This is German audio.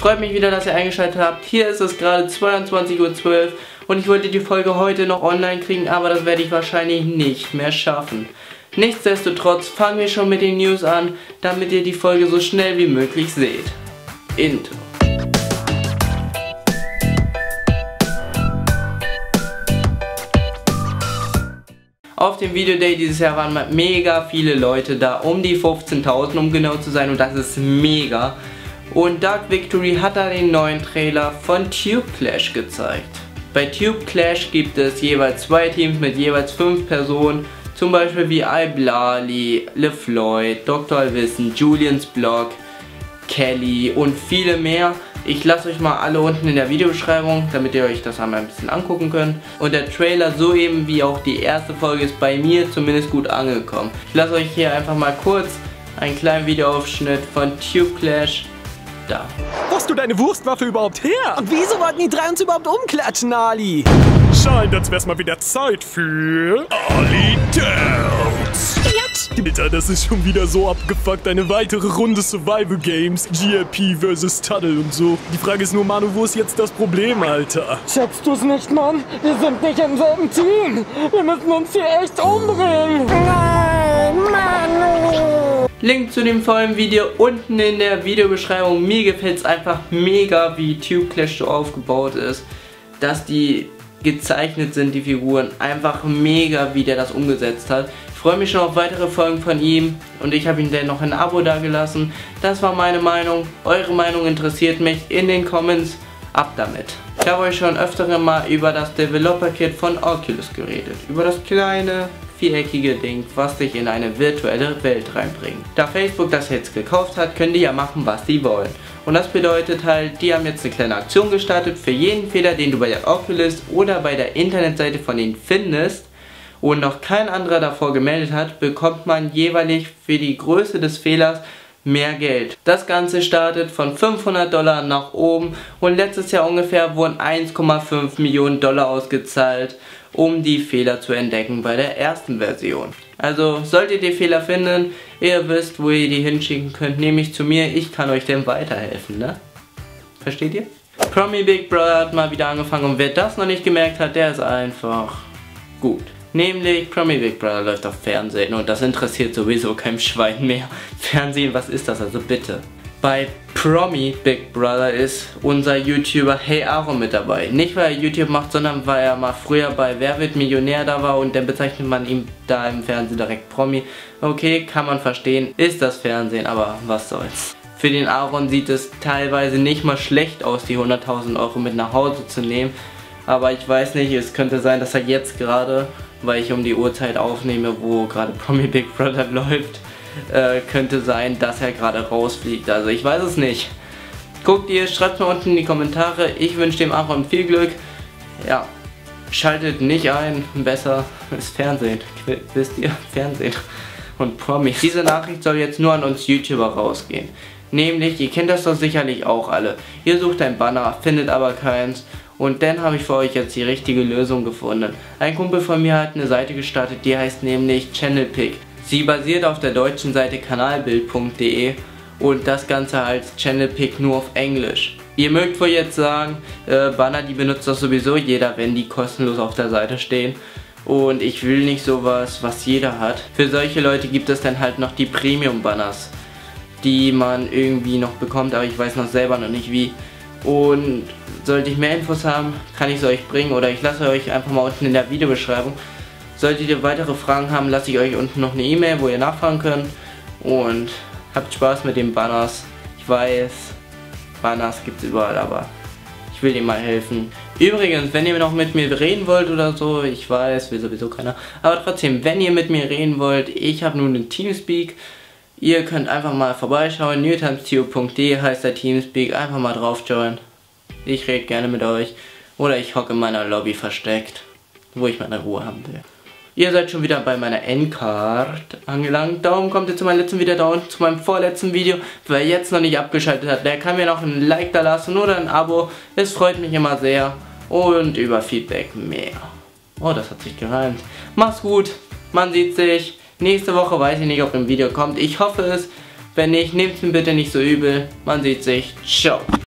freut mich wieder, dass ihr eingeschaltet habt. Hier ist es gerade 22:12 Uhr und ich wollte die Folge heute noch online kriegen, aber das werde ich wahrscheinlich nicht mehr schaffen. Nichtsdestotrotz fangen wir schon mit den News an, damit ihr die Folge so schnell wie möglich seht. Intro. Auf dem Video Day dieses Jahr waren mega viele Leute da, um die 15.000 um genau zu sein, und das ist mega. Und Dark Victory hat da den neuen Trailer von Tube Clash gezeigt. Bei Tube Clash gibt es jeweils 2 Teams mit jeweils 5 Personen, zum Beispiel wie iBlali, LeFloid, Dr. Alwissen, Julians Blog, Kelly und viele mehr. Ich lasse euch mal alle unten in der Videobeschreibung, damit ihr euch das einmal ein bisschen angucken könnt. Und der Trailer, soeben wie auch die erste Folge, ist bei mir zumindest gut angekommen. Ich lasse euch hier einfach mal kurz einen kleinen Videoausschnitt von Tube Clash da. Wo hast du deine Wurstwaffe überhaupt her? Und wieso wollten die 3 uns überhaupt umklatschen, Ali? Scheint, als wär's mal wieder Zeit für Ali Downs. Alter, das ist schon wieder so abgefuckt. Eine weitere Runde Survival Games. GLP vs. Tuddle und so. Die Frage ist nur, Manu, wo ist jetzt das Problem, Alter? Checkst du's nicht, Mann? Wir sind nicht im selben Team. Wir müssen uns hier echt umbringen. Nein, Manu. Link zu dem vollen Video unten in der Videobeschreibung. Mir gefällt es einfach mega, wie Tube Clash so aufgebaut ist. Dass die gezeichnet sind, die Figuren. Einfach mega, wie der das umgesetzt hat. Ich freue mich schon auf weitere Folgen von ihm und ich habe ihm dann noch ein Abo dagelassen. Das war meine Meinung. Eure Meinung interessiert mich in den Comments. Ab damit. Ich habe euch schon öfter mal über das Developer Kit von Oculus geredet. Über das kleine viereckige Ding, was dich in eine virtuelle Welt reinbringt. Da Facebook das jetzt gekauft hat, können die ja machen, was die wollen. Und das bedeutet halt, die haben jetzt eine kleine Aktion gestartet. Für jeden Fehler, den du bei der Oculus oder bei der Internetseite von ihnen findest und noch kein anderer davor gemeldet hat, bekommt man jeweilig für die Größe des Fehlers mehr Geld. Das Ganze startet von $500 nach oben und letztes Jahr ungefähr wurden 1,5 Millionen Dollar ausgezahlt, um die Fehler zu entdecken bei der ersten Version. Also solltet ihr Fehler finden, ihr wisst, wo ihr die hinschicken könnt, nämlich zu mir, ich kann euch denn weiterhelfen, ne? Versteht ihr? Promi Big Brother hat mal wieder angefangen und wer das noch nicht gemerkt hat, der ist einfach gut. Nämlich Promi Big Brother läuft auf Fernsehen und das interessiert sowieso kein Schwein mehr. Fernsehen, was ist das? Also bitte. Bei Promi Big Brother ist unser YouTuber Hey Aaron mit dabei. Nicht weil er YouTube macht, sondern weil er mal früher bei Wer wird Millionär da war und dann bezeichnet man ihn da im Fernsehen direkt Promi. Okay, kann man verstehen, ist das Fernsehen, aber was soll's. Für den Aaron sieht es teilweise nicht mal schlecht aus, die 100.000 Euro mit nach Hause zu nehmen. Aber ich weiß nicht, es könnte sein, dass er jetzt gerade, weil ich um die Uhrzeit aufnehme, wo gerade Promi Big Brother läuft, könnte sein, dass er gerade rausfliegt. Also ich weiß es nicht. Guckt ihr, schreibt mir unten in die Kommentare. Ich wünsche dem Aaron viel Glück. Ja, schaltet nicht ein. Besser ist Fernsehen. Wisst ihr? Fernsehen und Promi. Diese Nachricht soll jetzt nur an uns YouTuber rausgehen. Nämlich, ihr kennt das doch sicherlich auch alle. Ihr sucht ein Banner, findet aber keins. Und dann habe ich für euch jetzt die richtige Lösung gefunden. Ein Kumpel von mir hat eine Seite gestartet, die heißt nämlich ChannelPick. Sie basiert auf der deutschen Seite kanalbild.de und das Ganze als ChannelPick nur auf Englisch. Ihr mögt wohl jetzt sagen, Banner, die benutzt doch sowieso jeder, wenn die kostenlos auf der Seite stehen. Und ich will nicht sowas, was jeder hat. Für solche Leute gibt es dann halt noch die Premium-Banners, die man irgendwie noch bekommt, aber ich weiß noch selber noch nicht wie. Und sollte ich mehr Infos haben, kann ich sie euch bringen oder ich lasse euch einfach mal unten in der Videobeschreibung. Solltet ihr weitere Fragen haben, lasse ich euch unten noch eine E-Mail, wo ihr nachfragen könnt. Und habt Spaß mit den Banners. Ich weiß, Banners gibt es überall, aber ich will ihm mal helfen. Übrigens, wenn ihr noch mit mir reden wollt oder so, ich weiß, will sowieso keiner. Aber trotzdem, wenn ihr mit mir reden wollt, ich habe nun einen Teamspeak. Ihr könnt einfach mal vorbeischauen, newtimestube.de heißt der Teamspeak, einfach mal drauf joinen. Ich rede gerne mit euch. Oder ich hocke in meiner Lobby versteckt, wo ich meine Ruhe haben will. Ihr seid schon wieder bei meiner Endcard angelangt. Darum kommt ihr zu meinem letzten Video da unten, zu meinem vorletzten Video. Wer jetzt noch nicht abgeschaltet hat, der kann mir noch ein Like da lassen oder ein Abo. Es freut mich immer sehr. Und über Feedback mehr. Oh, das hat sich gereimt. Macht's gut, man sieht sich. Nächste Woche weiß ich nicht, ob ein Video kommt. Ich hoffe es. Wenn nicht, nehmt es mir bitte nicht so übel. Man sieht sich. Ciao.